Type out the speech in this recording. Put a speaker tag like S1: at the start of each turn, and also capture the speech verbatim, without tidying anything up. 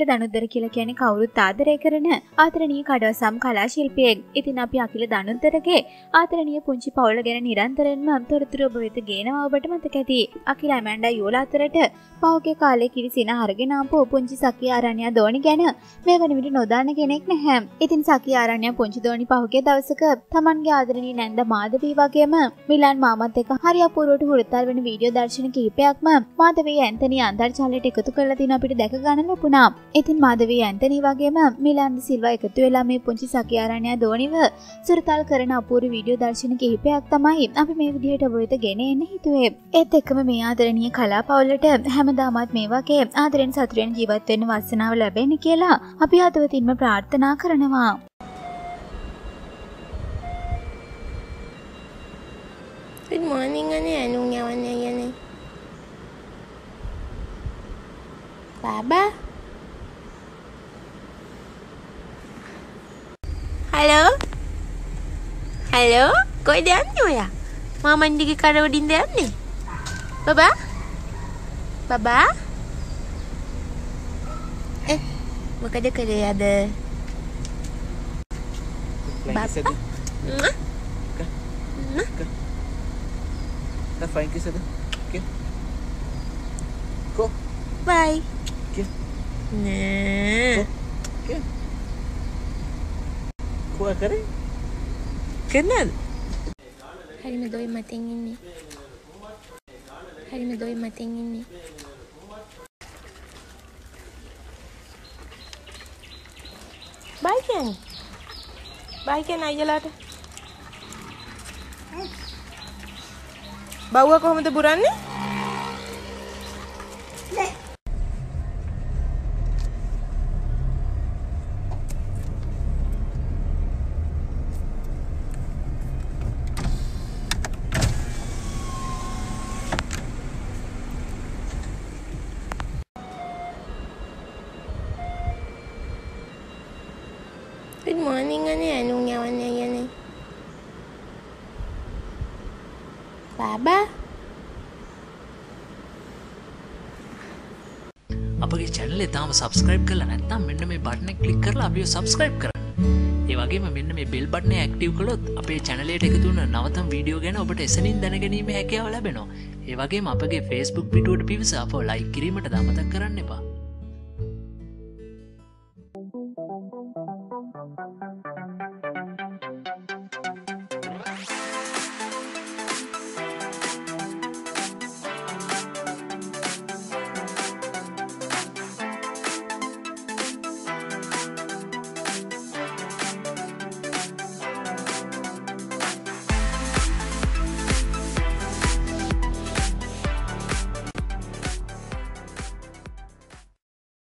S1: අකිල දනුද්දර කියලා කියන්නේ කවුරුත් ආදරය කරන ආදරණීය කඩවසම් කලා ශිල්පියෙක්. ඉතින් අපි අකිල දනුද්දරගේ ආදරණීය පුංචි පවුල ගැන නිරන්තරයෙන්ම තොරතුරු ඔබ වෙත ගේනවා ඔබට මතක ඇති. අකිල ඇමන්ඩා යෝලා අතරට පහුගිය කාලේ කිරිසින අරගෙන ආපු පුංචි සකිය ආරණ්‍ය දෝනි ගැන මේ වන විට නොදන්න කෙනෙක් නැහැ. ඉතින් සකිය ආරණ්‍ය පුංචි දෝනි පහුගිය දවසක තමන්ගේ ආදරණීය නැන්ද මාධවී වගේම මිලන් මාමත් එක්ක හරි අපූර්වට හුරුතල් වෙන වීඩියෝ දර්ශන කිහිපයක්ම මාධවී ඇන්තනි අන්තර්ජාලයට එකතු කරලා තින අපිට දැක ගන්න ලැබුණා. ඉතින් මාධවී ඇන්තනි වගේම මිලන් සිල්වා එකතු වෙලා මේ පුංචි සකිය ආරණ්‍ය දෝනිව සුරතල් කරන අපූර්ව වීඩියෝ දර්ශන කිහිපයක් තමයි අපි මේ විදිහට ඔබ වෙත ගෙන එන්න හිතුවේ. ඒත් එක්කම මේ ආදරණීය කලා පවුලට හැමදාමත් මේ වගේ ආදරෙන් සතුටෙන් ජීවත් වෙන්න වාසනාව ලැබෙන්න කියලා අපි හදවතින්ම ප්‍රාර්ථනා කරනවා.
S2: Good morning ane anong yawan na yan eh. Baba? Hello? Hello? Kau ada anu ya? Mama mandi ke kara udin dia ni? Baba? Baba? Eh, maka dia kena ada. Baba? Nah? Nah?
S3: Dah fine kiss ada. Okay. Go.
S2: Bye.
S3: Okay.
S2: Nah.
S3: Go. Okay. Kuah kering.
S2: Kenal? Hari ni doi mating ini. Hari ni doi mating ini. Bye kan? Bye kan aja lah. Bau aku sama teburan ni? Good morning ane anong yawan na yan eh. Baba?
S4: අපගේ channel එක තාම subscribe කරලා නැත්නම් මෙන්න මේ button එක click කරලා අපිව subscribe කරන්න. ඒ වගේම මෙන්න මේ bell button එක active කළොත් අපේ channel එකට එකතු වෙන නවතම වීඩියෝ ගැන ඔබට එසනින් දැනගැනීමේ හැකියාව ලැබෙනවා. ඒ වගේම අපගේ Facebook පිටුවට පිවිස අපව like කිරීමට අමතක කරන්න එපා.